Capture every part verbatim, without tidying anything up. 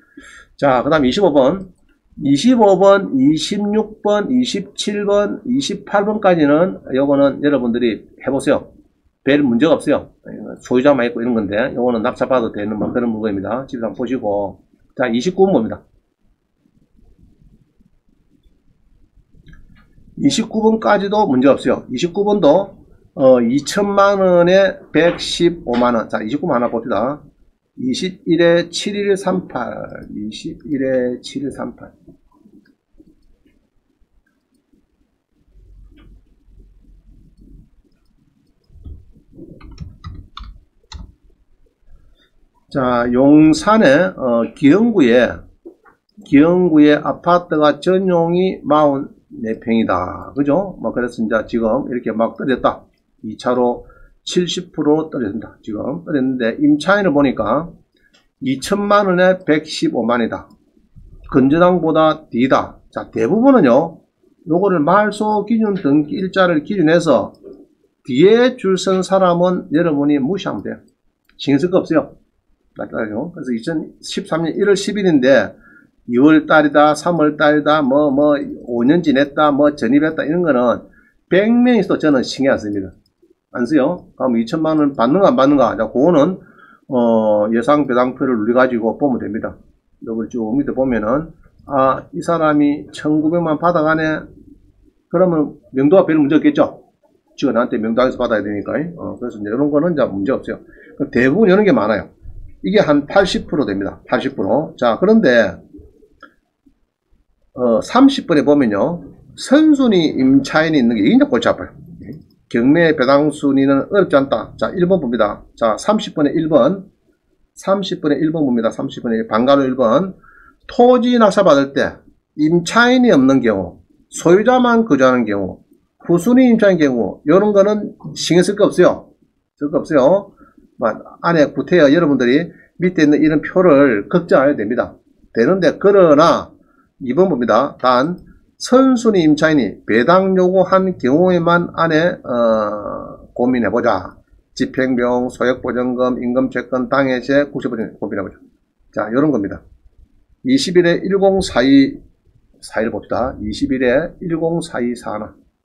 자, 그 다음 이십오 번. 이십오 번, 이십육 번, 이십칠 번, 이십팔 번까지는 요거는 여러분들이 해보세요. 별 문제가 없어요. 소유자만 있고 이런 건데 요거는 납작받아도 되는 그런 물건입니다. 집에서 한번 보시고. 자, 이십구 번 봅니다. 이십구 번까지도 문제 없어요. 이십구 번도 어, 이천만 원에 백십오만 원. 자, 이십구 번 하나 봅시다. 이십일에 칠일삼팔, 이십일에 칠일삼팔. 자, 용산에 어, 기흥구에 기흥구에 아파트가 전용이 사십사 평이다. 그죠? 뭐 그래서 이제 지금 이렇게 막 떨어졌다. 이 차로 칠십 퍼센트 떨어진다. 지금 떨어졌는데 임차인을 보니까 이천만 원에 백십오만 원이다. 건전항보다 D다. 자, 대부분은요, 요거를 말소 기준 등기 일자를 기준해서 뒤에 줄 선 사람은 여러분이 무시하면 돼요. 신경 쓸 거 없어요. 그래서 이천십삼 년 일월 십일인데 유월 달이다, 삼월 달이다, 뭐, 뭐, 오 년 지냈다, 뭐, 전입했다, 이런 거는 백 명이 있어도 저는 신경 안 씁니다. 안 써요. 그럼 이천만 원 받는가 안 받는가. 자, 그거는, 어, 예상 배당표를 누려가지고 보면 됩니다. 이걸 쭉 밑에 보면은, 아, 이 사람이 천구백만 받아가네. 그러면 명도가 별 문제 없겠죠? 지금 나한테 명도에서 받아야 되니까. 어, 그래서 이제 이런 거는 이제 문제 없어요. 대부분 이런 게 많아요. 이게 한 팔십 퍼센트 됩니다. 팔십 퍼센트. 자, 그런데, 어, 삼십 번에 보면요. 선순위 임차인이 있는 게 이게 골치 아파요. 경매 배당 순위는 어렵지 않다. 자, 일 번 봅니다. 자, 삼십 번에 일 번. 삼십 번에 일 번 봅니다. 삼십 번에 방가로 일 번. 토지 낙찰 받을 때 임차인이 없는 경우, 소유자만 거주하는 경우, 후순위 임차인 경우, 이런 거는 신경 쓸 거 없어요. 쓸 거 없어요. 안에 구태여 여러분들이 밑에 있는 이런 표를 걱정해야 됩니다. 되는데, 그러나 이 번 봅니다. 단 선순위 임차인이 배당 요구한 경우에만 안에 어, 고민해보자. 집행비용, 소액보전금, 임금채권, 당해세, 국세보전 고민해보자. 자, 이런 겁니다. 이십일에 일공사이 사일 봅시다. 이십일에 일공사이사일.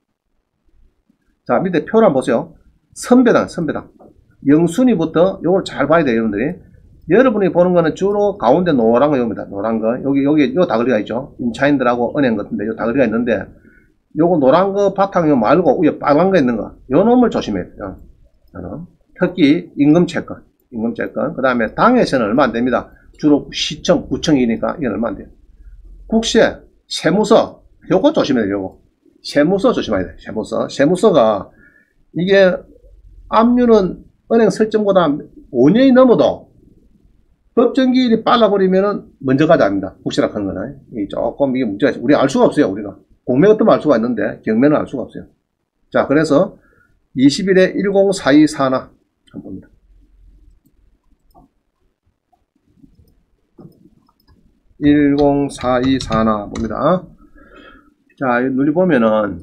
자, 밑에 표를 한번 보세요. 선배당, 선배당. 영순위부터 요걸 잘 봐야 돼요, 여러분들이. 여러분이 보는 거는 주로 가운데 노란 거입니다. 노란 거. 여기, 여기, 요 다그리가 있죠. 임차인들하고 은행 같은데, 요 다그리가 있는데, 요거 노란 거 바탕 요 말고 위에 빨간 거 있는 거. 요 놈을 조심해야 돼요. 특히 임금채권, 임금채권. 그 다음에 당해세는 얼마 안 됩니다. 주로 시청, 구청이니까 이건 얼마 안 돼요. 국세, 세무서, 요거 조심해야 돼요, 요거. 세무서 조심해야 돼요, 세무서. 세무서가, 이게, 압류는 은행 설정보다 오 년이 넘어도 법정기일이 빨라버리면은 먼저 가자 합니다. 국세락 하는 거는. 조금 이게 문제가 있어요. 우리 알 수가 없어요, 우리가. 공매 같으면 알 수가 있는데, 경매는 알 수가 없어요. 자, 그래서 이십일에 일공사이사일 한번 봅니다. 일공사이사일 봅니다. 자, 눈이 보면은,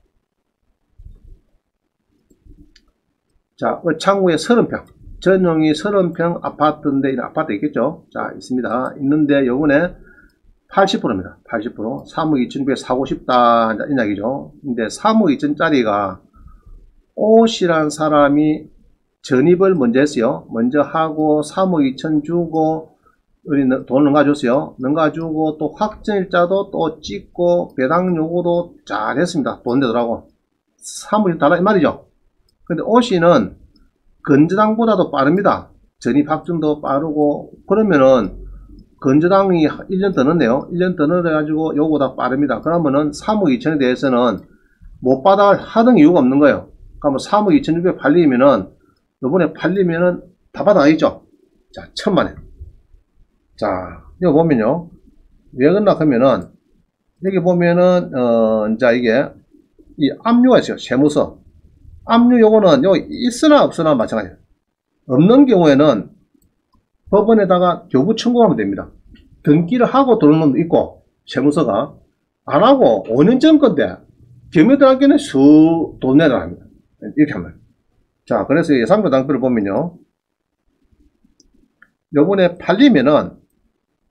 자, 창구에 삼십 평. 전용이 삼십 평 아파트인데, 이런 아파트 있겠죠? 자, 있습니다. 있는데, 요번에 팔십 퍼센트입니다. 팔십 퍼센트. 삼억 이천구백 사고 싶다. 이 이야기죠. 근데 삼억 이천짜리가 옷이란 사람이 전입을 먼저 했어요. 먼저 하고, 삼억 이천 주고, 우리 돈 넘가줬어요. 넘가주고, 또 확정일자도 또 찍고, 배당 요구도 잘 했습니다. 돈 되더라고. 삼억 이천 달라, 이 말이죠. 근데 오시는 건저당보다도 빠릅니다. 전입 확정도 빠르고, 그러면은, 건저당이 일 년 더 넣네요. 일 년 더 넣어가지고 요거보다 빠릅니다. 그러면은 삼억 이천에 대해서는 못 받아 하던 이유가 없는 거예요. 그러면 삼억 이천육백 팔리면은, 요번에 팔리면은 다 받아가겠죠. 자, 천만 원. 자, 여기 보면요. 왜 그러나 하면은, 여기 보면은, 어, 자, 이게, 이 압류가 있어요. 세무서. 압류 요거는 여기 있으나 없으나 마찬가지예요. 없는 경우에는 법원에다가 교부 청구하면 됩니다. 등기를 하고 들어오는 놈도 있고, 세무서가 안 하고 오 년 전 건데 경매 들어가기에는 수 돈 내라 합니다. 이렇게 하면. 자, 그래서 예상배당표를 보면요. 요번에 팔리면은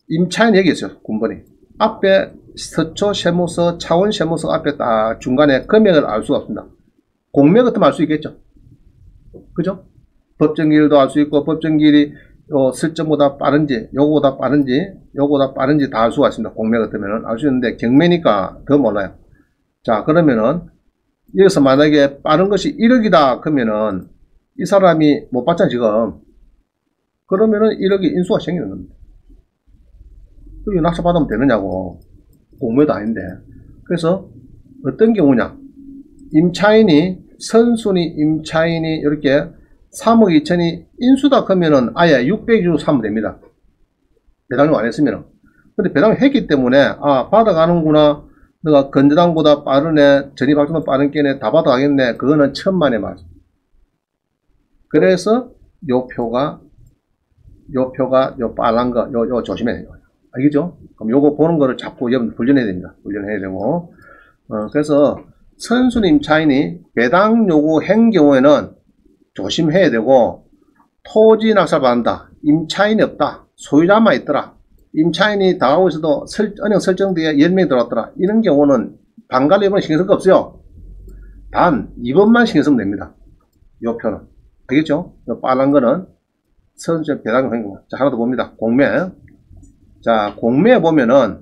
임차인 여기 있어요. 군번이. 앞에 서초 세무서, 차원 세무서 앞에 딱 중간에 금액을 알 수가 없습니다. 공매 같으면 알 수 있겠죠. 그죠? 법정기일도 알 수 있고, 법정기일이 요 설정보다 빠른지, 요거보다 빠른지, 요거보다 빠른지 다 알 수가 있습니다. 공매 같으면 알 수 있는데, 경매니까 더 몰라요. 자, 그러면은, 여기서 만약에 빠른 것이 일억이다, 그러면은, 이 사람이 못 받잖아, 지금. 그러면은 일억이 인수가 생기는 겁니다. 여기 낙찰 받으면 되느냐고. 공매도 아닌데. 그래서, 어떤 경우냐. 임차인이, 선순위 임차인이 이렇게 삼억 이천이 인수다 그러면은 아예 육백 주로 사면 됩니다. 배당료 안 했으면은. 근데 배당료 했기 때문에, 아, 받아가는구나. 내가 건저당보다 빠르네. 전입학주는 빠른 게네. 다 받아가겠네. 그거는 천만의 말. 그래서, 요 표가, 요 표가, 요 빨간 거, 요, 요 조심해야 돼요. 알겠죠? 그럼 요거 보는 거를 자꾸 여러분 훈련해야 됩니다. 훈련해야 되고. 어, 그래서, 선순위 임차인이 배당 요구한 경우에는 조심해야 되고, 토지 낙찰 받는다. 임차인이 없다. 소유자만 있더라. 임차인이 당하고 있어도 설, 은행 설정되어 열 명이 들어왔더라. 이런 경우는 반갈로 이번 신경 쓸 거 없어요. 단 이 번만 신경 쓰면 됩니다. 요 표는. 알겠죠? 요 빨간 거는 선순위 배당 요구한 경우. 자, 하나 더 봅니다. 공매. 자, 공매에 보면은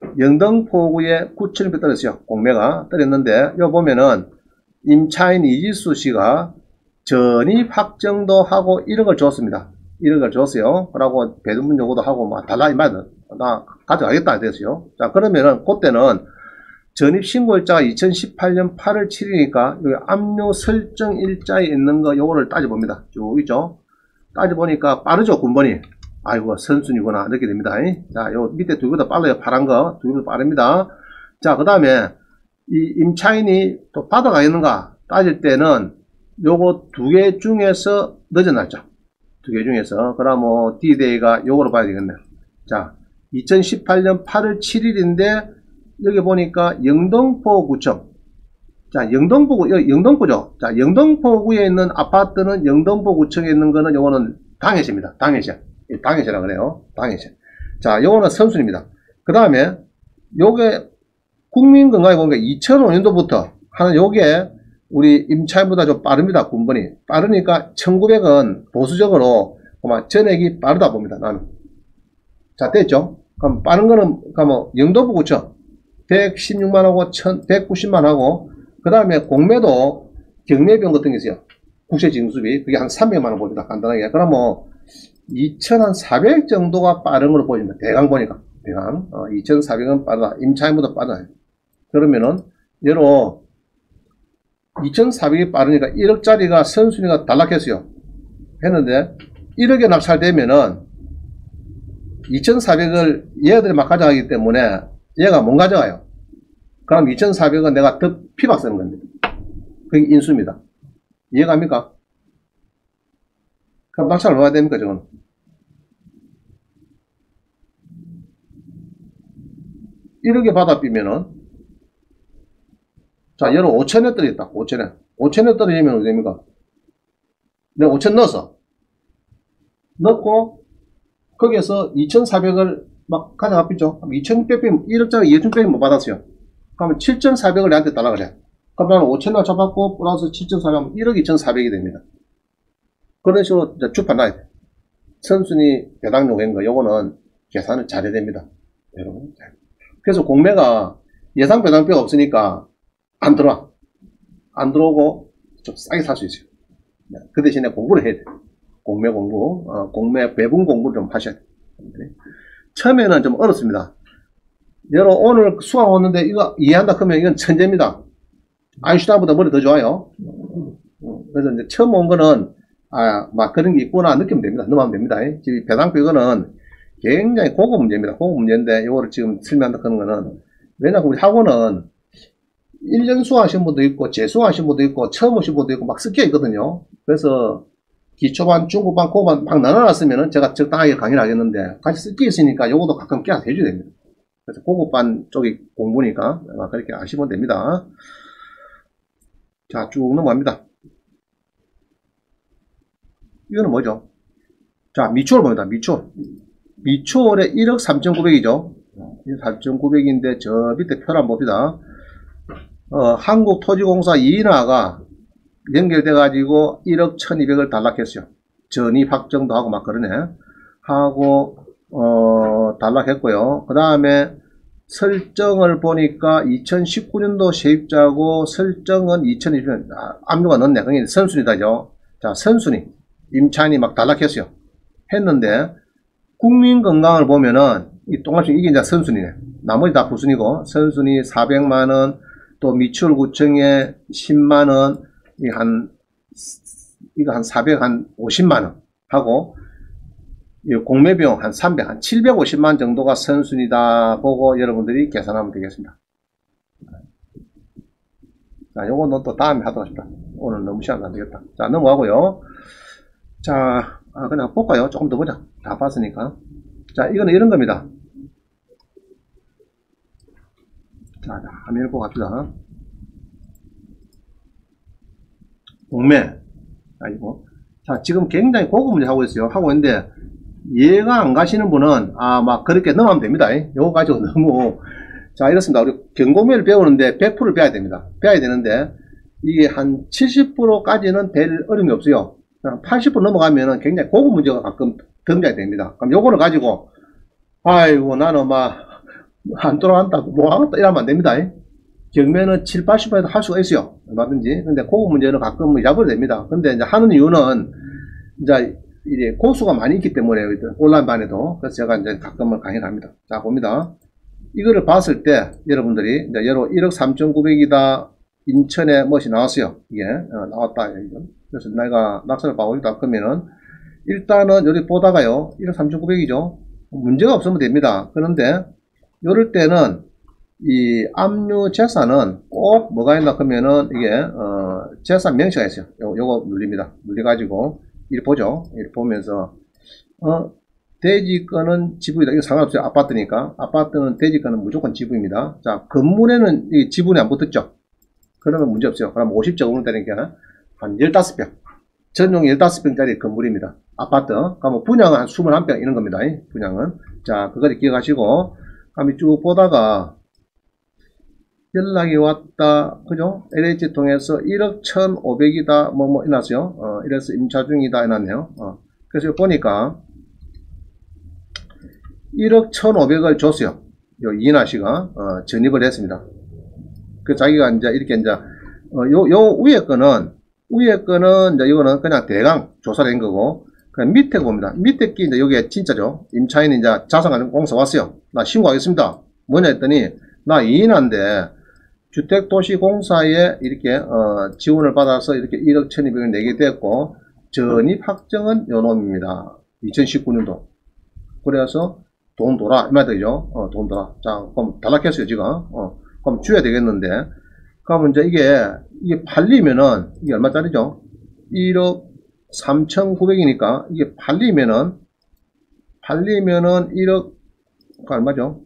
영등포구에 구천육 백 떨어졌어요. 공매가 떨어졌는데, 여기 보면은 임차인 이지수 씨가 전입 확정도 하고 일억을 줬습니다. 일억을 줬어요. 그러고 배등문 요구도 하고 막 달라 이 말은 나 가져가겠다 됐어요. 자, 그러면은 그때는 전입 신고일자가 이천십팔 년 팔월 칠일이니까 여기 압류 설정 일자에 있는 거 요거를 따져봅니다. 쭉 있죠. 따져보니까 빠르죠, 군번이. 아이고, 선순위구나. 이렇게 됩니다. 자, 요 밑에 두 개보다 빨라요. 파란 거. 두 개보다 빠릅니다. 자, 그 다음에 이 임차인이 또 받아가겠는가 따질 때는 요거 두 개 중에서 늦은 날짜. 두 개 중에서. 그럼 뭐 D-Day가 요거로 봐야 되겠네. 자, 이천십팔 년 팔월 칠일인데 여기 보니까 영등포구청. 자, 영등포구, 여기 영등포죠. 자, 영등포구에 있는 아파트는 영등포구청에 있는 거는 요거는 당해시입니다. 당해시. 당해시라 그래요. 당해시. 자, 요거는 선순입니다. 그 다음에 요게 국민건강에 보니까 이천오 년도부터 하는 요게 우리 임차인보다 좀 빠릅니다. 군번이. 빠르니까 천구백은 보수적으로 아마 전액이 빠르다 봅니다. 나는. 자, 됐죠? 그럼 빠른 거는, 그럼 영등포구청 백십육만 하고 백구십만 하고, 그 다음에 공매도 경매비용 같은 게 있어요. 국세징수비. 그게 한 삼백만 원 보입니다. 간단하게. 그럼 뭐, 이천사백 정도가 빠른 걸로 보입니다. 대강 보니까. 대강. 어, 이천사백은 빠르다. 임차인보다 빠르다. 그러면은, 예로, 이천사백이 빠르니까 일억짜리가 선순위가 단락했어요. 했는데, 일억에 낙찰되면은, 이천사백을 얘들이 막 가져가기 때문에, 얘가 못 가져가요. 그럼 이천사백은 내가 더 피박 쓰는 겁니다. 그게 인수입니다. 이해갑니까? 그럼 낙찰 얼마나 됩니까, 저건? 일억에 받아 삐면은, 자, 얘는 오천에 떨어졌다. 오천에. 오천에 떨어지면 어떻게 됩니까? 내가 오천 넣었어. 넣고, 거기에서 이천사백을 막 가져가 삐죠. 이천육백 빼면, 일억짜리 이천육백 빼면 못 받았어요. 그러면 칠천사백을 내한테 달라 그래. 그럼 나는 오천 원 잡았고, 플러스 칠천사백 하면 일억 이천사백이 됩니다. 그런 식으로 쭉 판단해야 돼. 선순위 배당 요구한 거, 요거는 계산을 잘해야 됩니다. 여러분. 그래서 공매가 예상 배당표가 없으니까 안 들어와. 안 들어오고 좀 싸게 살 수 있어요. 그 대신에 공부를 해야 돼. 공매 공부, 어, 공매 배분 공부를 좀 하셔야 돼. 처음에는 좀 어렵습니다. 여러 오늘 수학 오는데 이거 이해한다 그러면 이건 천재입니다. 아인슈타인보다 머리 더 좋아요. 그래서 이제 처음 온 거는 아, 막 그런 게 있구나 느끼면 됩니다. 넘어가면 됩니다. 지금 배당표 이거는 굉장히 고급 문제입니다. 고급 문제인데 이거를 지금 설명한다 그런 거는 왜냐하면 우리 학원은 일 년 수하신 분도 있고 재수하신 분도 있고 처음 오신 분도 있고 막 섞여 있거든요. 그래서 기초반, 중급반, 고급반 막 나눠놨으면 제가 적당하게 강의를 하겠는데 같이 섞여 있으니까 요것도 가끔 깨서 해줘야 됩니다. 그래서 고급반 쪽이 공부니까 그렇게 아시면 됩니다. 자, 쭉 넘어갑니다. 이거는 뭐죠? 자, 미추홀 봅니다. 미추홀. 미추홀에 일억 삼천구백이죠. 삼천구백인데 저 밑에 표를 한번 봅시다. 어, 한국토지공사 이인화가 연결돼 가지고 일억 천이백을 단락했어요. 전입 확정도 하고 막 그러네. 하고 어, 단락했고요. 그 다음에 설정을 보니까 이천십구 년도 세입자고 설정은 이천이십 년 아, 압류가 넣네. 그게 선순위다죠. 자, 선순위 임차인이 막 단락했어요. 했는데 국민 건강을 보면은 이 똥같이 이게 이제 선순위네. 나머지 다 부순위고 선순위 사백만 원, 또 미추홀 구청에 십만 원, 이 한 이거 한 사백오십만 원 하고 공매비용 한 삼백, 한 칠백오십만 원 정도가 선순위다 보고 여러분들이 계산하면 되겠습니다. 자, 요거는 또 다음에 하도록 하십니다. 오늘 너무 시간 안 되겠다. 자, 넘어가고요. 자, 아, 그냥 볼까요? 조금 더 보자. 다 봤으니까. 자, 이거는 이런 겁니다. 자, 자 화면을 보고 갑시다. 공매. 자, 이거. 자, 지금 굉장히 고급 문제 하고 있어요. 하고 있는데, 이해가 안 가시는 분은, 아, 막, 그렇게 넘어가면 됩니다. 요거 가지고 너무, 자, 이렇습니다. 우리 경공매를 배우는데 백 퍼센트를 배워야 됩니다. 배워야 되는데, 이게 한 칠십 퍼센트까지는 될 어려움이 없어요. 팔십 퍼센트 넘어가면은 굉장히 고급 문제가 가끔 등장이 됩니다. 그럼 요거를 가지고, 아이고, 나는 막, 안 돌아간다고, 뭐 하겠다, 이러면 안 됩니다. 경매는 칠, 팔십 퍼센트 할 수가 있어요. 얼마든지. 근데 고급 문제는 가끔 잊어버려야 됩니다. 근데 이제 하는 이유는, 이제, 이제 고수가 많이 있기 때문에, 온라인반에도. 그래서 제가 이제 가끔은 강의를 합니다. 자, 봅니다. 이거를 봤을 때, 여러분들이, 이제, 여러 일억 삼천구백이다, 인천에 무엇이 나왔어요. 이게, 어, 나왔다. 그래서 내가 낙서를 봐보겠다. 그러면은, 일단은 여기 보다가요, 일억 삼천구백이죠. 문제가 없으면 됩니다. 그런데, 이럴 때는, 이 압류 재산은 꼭 뭐가 있나 그러면은 이게 어 재산 명시가 있어요. 요, 요거 눌립니다. 눌려가지고 이렇게 보죠. 이렇게 보면서 어 대지권은 지분이다. 이거 상관없어요. 아파트니까. 아파트는 대지권은 무조건 지분입니다. 자, 건물에는 이 지분이 안 붙었죠. 그러면 문제 없어요. 그럼 오십 제곱미터 되니까 한 십오 평. 전용 십오 평짜리 건물입니다. 아파트. 그러면 분양은 한 이십일 평 이런 겁니다. 분양은. 자, 그거를 기억하시고 그럼 쭉 보다가 연락이 왔다, 그죠? 엘에이치 통해서 일억 천오백이다, 뭐, 뭐, 이났어요. 어, 이래서 임차 중이다, 이났네요. 어, 그래서 보니까, 일억 천오백을 줬어요. 요, 이인하 씨가, 어, 전입을 했습니다. 그 자기가 이제 이렇게 이제, 어, 요, 요 위에 거는, 위에 거는 이제 이거는 그냥 대강 조사를 한 거고, 그냥 밑에 봅니다. 밑에 게 이제 요게 진짜죠. 임차인이 이제 자산관리공사 왔어요. 나 신고하겠습니다. 뭐냐 했더니, 나 이인하인데, 주택도시공사에 이렇게 어, 지원을 받아서 이렇게 일억 천이백을 내게 됐고 전입 확정은 요놈입니다. 이천십구 년도. 그래서 돈 돌아 이 말이죠. 어, 돈 돌아. 자, 그럼 단락했어요 지금. 어, 그럼 줘야 되겠는데. 그러면 이제 이게 이게 팔리면은 이게 얼마짜리죠? 일억 삼천구백이니까 이게 팔리면은 팔리면은 일억 그 얼마죠?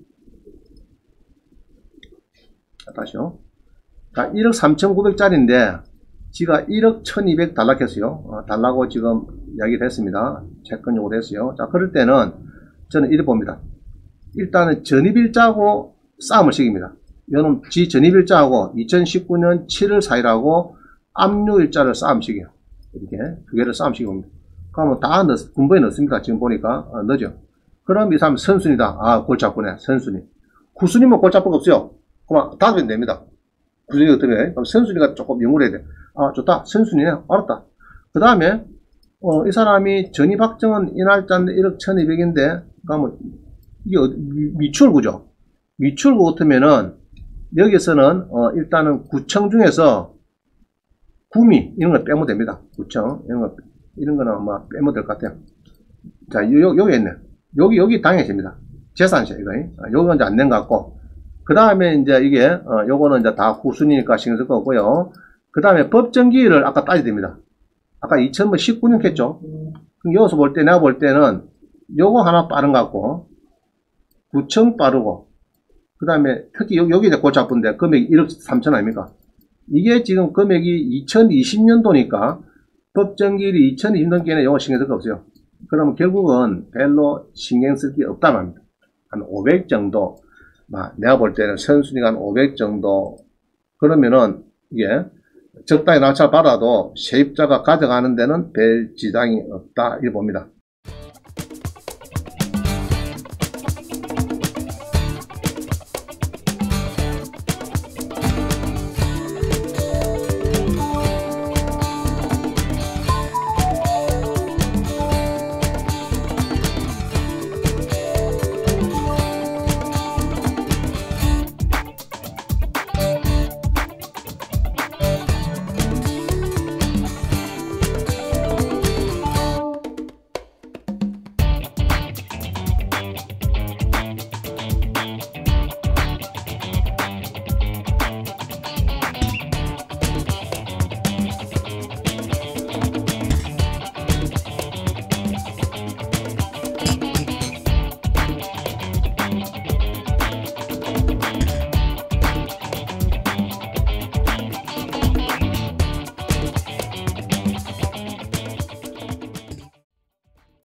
다시요. 자, 일억 삼천구백짜리인데, 지가 일억 천이백 단락했어요. 어, 달라고 지금 이야기를 했습니다. 채권 요구를 했어요. 자, 그럴 때는 저는 이렇게 봅니다. 일단은 전입일자하고 싸움을 시킵니다. 이거는 지 전입일자하고 이천십구 년 칠월 사일하고 압류일자를 싸움시켜요. 이렇게 두 개를 싸움시킵니다. 그러면 다 넣, 군번에 넣습니다. 지금 보니까 어, 넣죠. 그럼 이 사람 선순위다. 아, 골치 아프네. 선순위. 구순위면 골치 아플 거 없어요. 그만 다섯 배 됩니다. 구순위가 어떻게 해? 그럼 선순위가 조금 영을 해야 돼. 아, 좋다. 선순위네. 알았다. 그 다음에 어, 이 사람이 전입 확정은 이 날짜인데 일억 천이백인데 그러면 이게 미추홀구죠. 미추홀구 같으면은 여기서는 어, 일단은 구청 중에서 구미 이런 걸 빼면 됩니다. 구청 이런 거 이런 거는 아마 빼면 될 것 같아요. 자, 요, 여기 있네. 여기 여기 당해집니다. 재산세 이거. 아, 여기가 이제 안 낸 것 같고. 그 다음에 이제 이게, 어, 요거는 이제 다 구순이니까 신경 쓸 거고요. 그 다음에 법정기일을 아까 따져야 됩니다. 아까 이천십구 년 했죠? 그럼 여기서 볼 때, 내가 볼 때는 요거 하나 빠른 것 같고, 구청 빠르고, 그 다음에 특히 여기, 여기 이제 골치 아픈데, 금액이 일억 삼천 아닙니까? 이게 지금 금액이 이천이십 년도니까, 법정기일이 이천이십 년도에는 요거 신경 쓸 거 없어요. 그러면 결국은 별로 신경 쓸 게 없다 말입니다. 한 오백 정도, 내가 볼 때는 선순위가 한 오백 정도, 그러면은 이게 적당히 낙찰 받아도 세입자가 가져가는 데는 별 지장이 없다, 이렇게 봅니다.